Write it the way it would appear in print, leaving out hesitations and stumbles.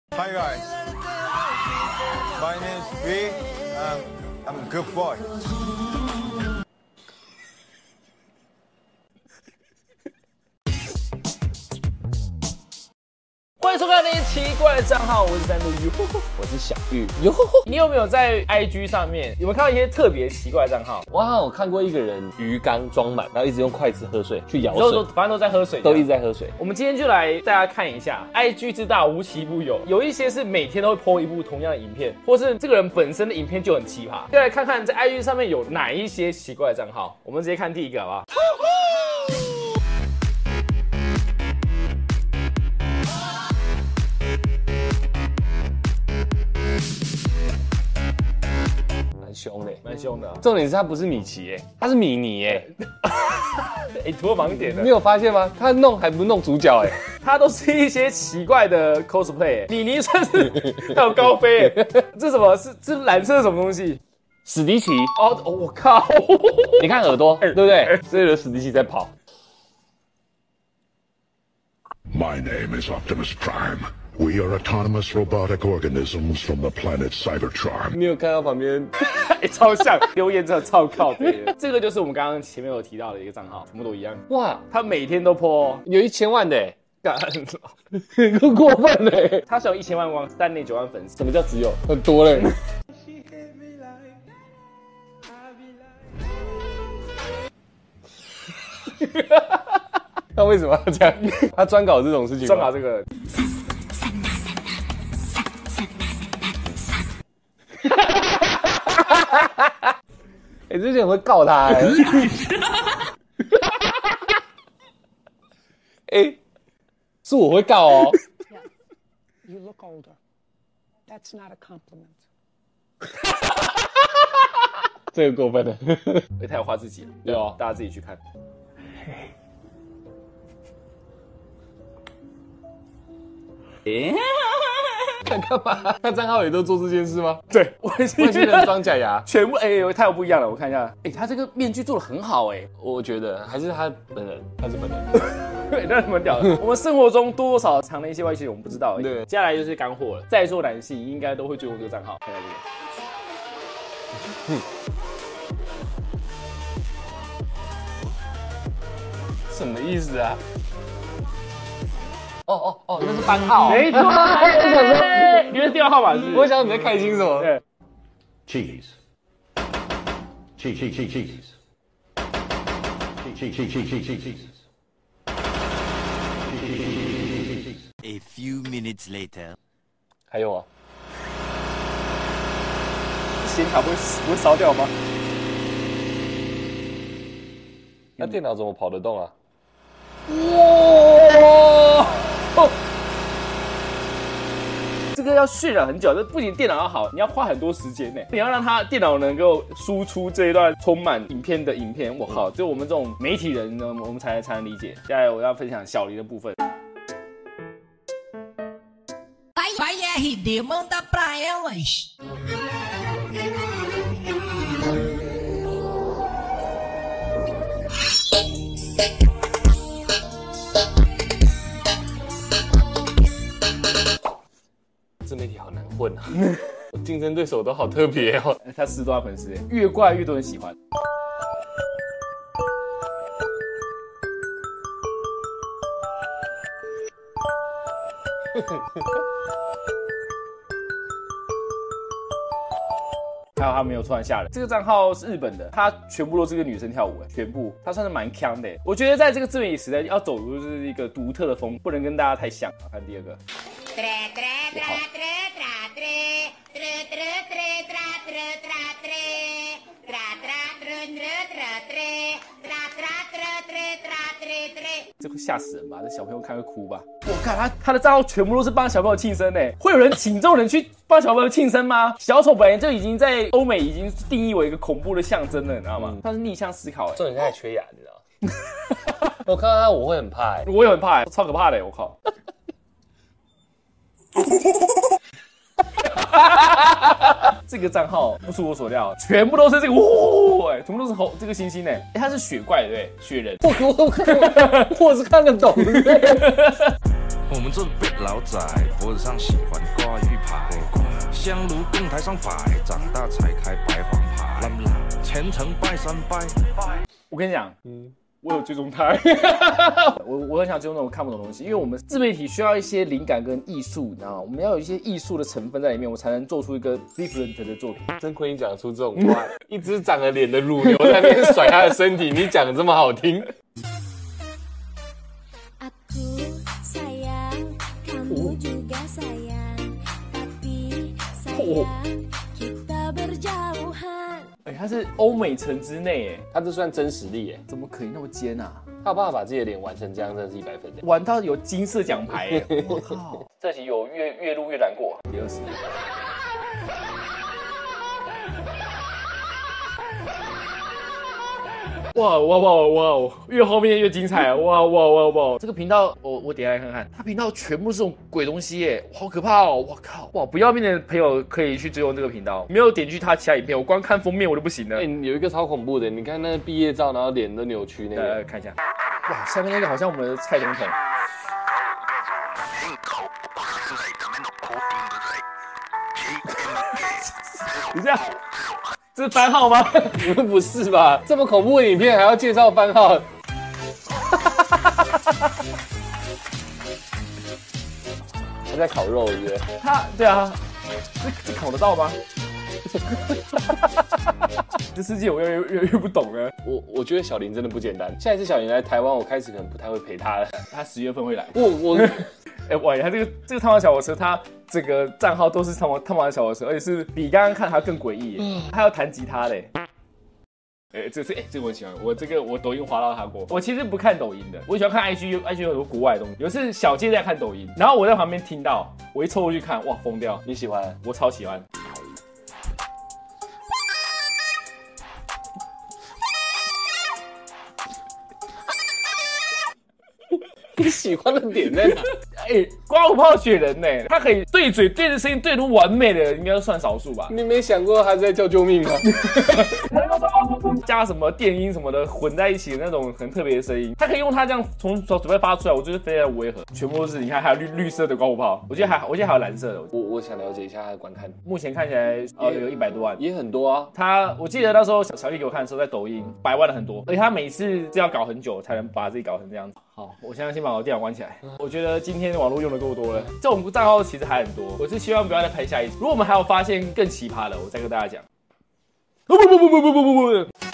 Hi guys, my name is V. I'm a good boy. 欢迎收看那些奇怪的账号，我是三度哟，我是小玉哟。你有没有在 IG 上面有没有看到一些特别奇怪的账号？ 我好像有看过一个人鱼缸装满，然后一直用筷子喝水去舀水， 反正都在喝水， 都一直在喝水。 我们今天就来大家看一下 IG 之大无奇不有，有一些是每天都会 po 一部同样的影片，或是这个人本身的影片就很奇葩。就来看看在 IG 上面有哪一些奇怪的账号。我们直接看第一个好不好？蛮凶的、啊。 重点是他不是米奇耶，他是米妮耶。 哎，突破盲点了。 你有发现吗？他弄还不弄主角哎， 他都是一些奇怪的 cosplay。米妮算是还有高飞耶，这什么？是蓝色什么东西？ 史迪奇。 哦，我靠！ 你看耳朵，对不对？这有史迪奇在跑。 My name is Optimus Prime. We are autonomous robotic organisms from the planet Cybertron. 你有看到旁边？ 超像，留言真的超靠北的。这个就是我们刚刚前面有提到的一个账号，全部都一样。 哇， 他每天都 po， 有1000万的耶， 干， 更过分嘞！ 他是有1000万光，但内9万粉丝。 什么叫只有？很多嘞。他为什么要这样？他专搞这种事情吗？ 专搞这个。 哎、之前会告他哎、哎，是我会告哦。 You look older. That's not a compliment. 这个过分了。 哎，他有画自己， 对哦， 大家自己去看。 他干嘛？他账号也都做这件事吗？ 对，外星人装假牙， 全部他有不一样了。我看一下，他这个面具做的很好我觉得还是他本人，他是本人。 对，那蛮屌的。我们生活中多多少少藏了一些外星人，我们不知道。 对， 接下来就是干货了。在座男性应该都会追过这个账号，看到这个。 什么意思啊？哦，那是班号。 没错，你的电话号码是？ 我想你在开心什么？ 对 Cheese. Cheese. A few minutes later. 还有啊， 显卡不会烧掉吗？ 那电脑怎么跑得动啊？ 哇！这个要渲染很久，这不仅电脑要好，你要花很多时间呢。你要让它电脑能够输出这一段充满影片的影片，我靠！就我们这种媒体人呢，我们才能理解。接下来我要分享小黎的部分。 Vai RD, manda pra elas. 这媒体好难混啊！我竞争对手都好特别哦。 他10多万粉丝，越怪越多人喜欢。还有他没有突然下来，这个账号是日本的，他全部都是跟女生跳舞，全部他算是蛮强的。我觉得在这个自媒体时代，要走入就是一个独特的风，不能跟大家太像。看第二个，这会吓死人吧？这小朋友看会哭吧？我看他的账号全部都是帮小朋友庆生呢，会有人请这种人去帮小朋友庆生吗？小丑本来就已经在欧美已经定义为一个恐怖的象征了，你知道吗？他是逆向思考。 重点他还缺牙，你知道吗？我看到他我会很怕我也很怕超可怕的我靠。这个账号不出我所料，全部都是这个全部都是这个星星他是雪怪对不对？雪人， 我是看得懂，对不对？ 我们这辈老仔脖子上喜欢挂玉牌，香炉供台上摆，长大才开白黄牌，虔诚拜三拜。 我跟你讲，我有追踪他，我很想追踪那种看不懂的东西，因为我们自媒体需要一些灵感跟艺术，你知道吗？我们要有一些艺术的成分在里面，我才能做出一个 different 的作品。 真亏你讲出这种话，一只长了脸的乳牛在那边甩他的身体，你讲的这么好听。 哎，他是欧美城之内，哎， 他这算真实力，哎， 怎么可以那么尖啊？ 他有办法把自己的脸玩成这样，真的是100分的。 玩到有金色奖牌，我靠！这集有越录越难过。第20。哇！越后面越精彩！哇！这个频道我点开来看看，他频道全部是这种鬼东西耶，好可怕哦！我靠！哇，不要命的朋友可以去追踪这个频道，没有点击他其他影片，我光看封面我都不行了。 哎，有一个超恐怖的，你看那个毕业照，然后脸都扭曲那个， 看一下。哇，下面那个好像我们的蔡总统。你这样。这是番号吗？ 不是吧？这么恐怖的影片还要介绍番号？他在烤肉，是不是？ 对啊，这烤得到吗？这世界我越不懂了。 我觉得小林真的不简单。下一次小林来台湾，我开始可能不太会陪他了。 他10月份会来。 我哇，他这个汤马小火车，他整个账号都是汤马小火车，而且是比刚刚看他更诡异。他要弹吉他嘞。这个我喜欢，我抖音滑到他过。我其实不看抖音的，我喜欢看 IG 有很多国外的东西。有一次小杰在看抖音，然后我在旁边听到，我一凑过去看，哇，疯掉！ 你喜欢？ 我超喜欢。 你喜欢的点在哪？ 刮胡泡雪人呢，他可以对嘴对着声音对得完美的，应该算少数吧。 你没想过他在叫救命吗？ 加什么电音什么的混在一起的那种很特别的声音，他可以用他这样从嘴巴发出来，我觉得非常违和。全部都是，你看还有绿色的刮胡泡，我记得还有蓝色的。 我想了解一下他的观看， 目前看起来有100多万， 也很多啊。 我记得那时候小丽给我看的时候，在抖音100万的很多，而且他每次是要搞很久才能把自己搞成这样子。好，我现在先把我电脑关起来。我觉得今天网络用的够多了，这种账号其实还很多。我是希望不要再拍下一次。如果我们还有发现更奇葩的，我再跟大家讲。不。